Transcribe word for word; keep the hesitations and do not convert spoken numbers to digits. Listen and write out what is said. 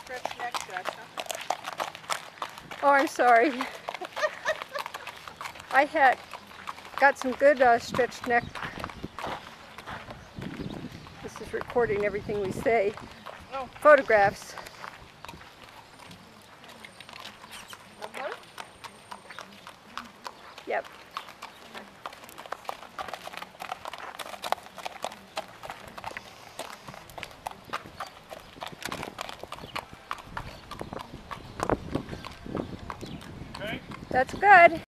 stretched neck shots, huh? Oh, I'm sorry. I had got some good uh, stretched neck. This is recording everything we say. Oh. Photographs. Of her? Yep. Okay. That's good.